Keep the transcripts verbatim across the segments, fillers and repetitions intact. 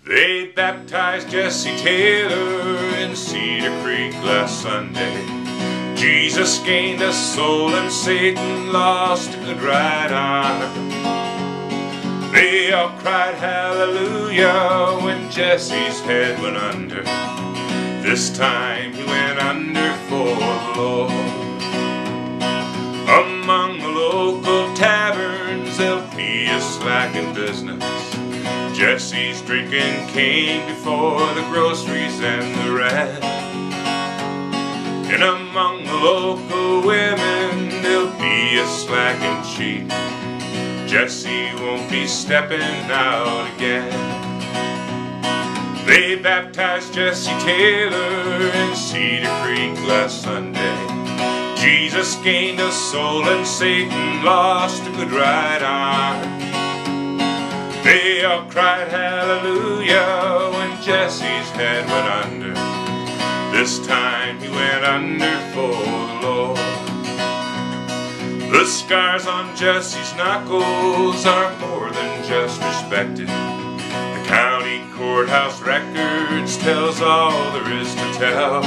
They baptized Jesse Taylor in Cedar Creek last Sunday. Jesus gained a soul and Satan lost a good right arm. They all cried hallelujah when Jesse's head went under. This time he went under for the Lord. Among the local taverns there'll be a slack in business. Jesse's drinking came before the groceries and the rest. And among the local women there'll be a slacking cheek. Jesse won't be stepping out again. They baptized Jesse Taylor in Cedar Creek last Sunday. Jesus gained a soul and Satan lost a good right arm. They all cried hallelujah when Jesse's head went under. This time he went under for the Lord. The scars on Jesse's knuckles are more than just respected. The county courthouse records tells all there is to tell.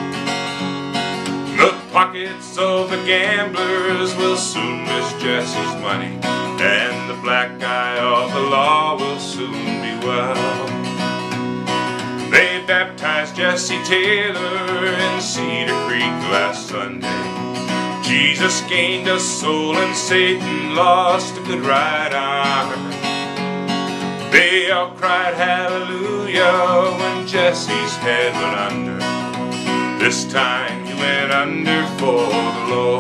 The pockets of the gamblers will soon miss Jesse's money, and the black eye of the law will soon be well. They baptized Jesse Taylor in Cedar Creek last Sunday. Jesus gained a soul and Satan lost a good right arm. They all cried hallelujah when Jesse's head went under. This time he went under for the Lord.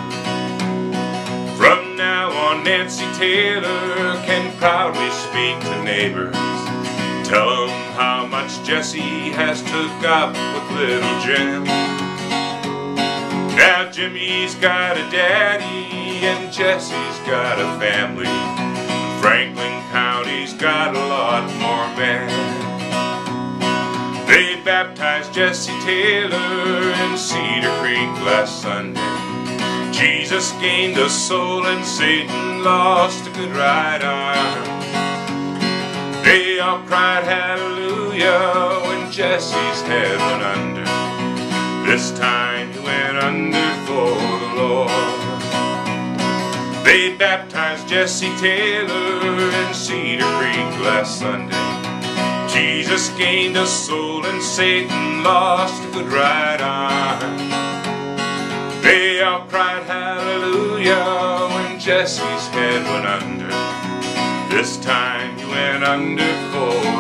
From now on Nancy Taylor can proudly speak to neighbors, tell them how much Jesse has took up with little Jim. Now Jimmy's got a daddy and Jesse's got a family. Franklin County's got a lot more men. They baptized Jesse Taylor in Cedar Creek last Sunday. Jesus gained a soul and Satan lost a good right arm. They all cried hallelujah when Jesse's head went under. This time he went under for the Lord. They baptized Jesse Taylor in Cedar Creek last Sunday. Jesus gained a soul and Satan lost a good right arm. They all cried hallelujah when Jesse's head went under. This time he went under for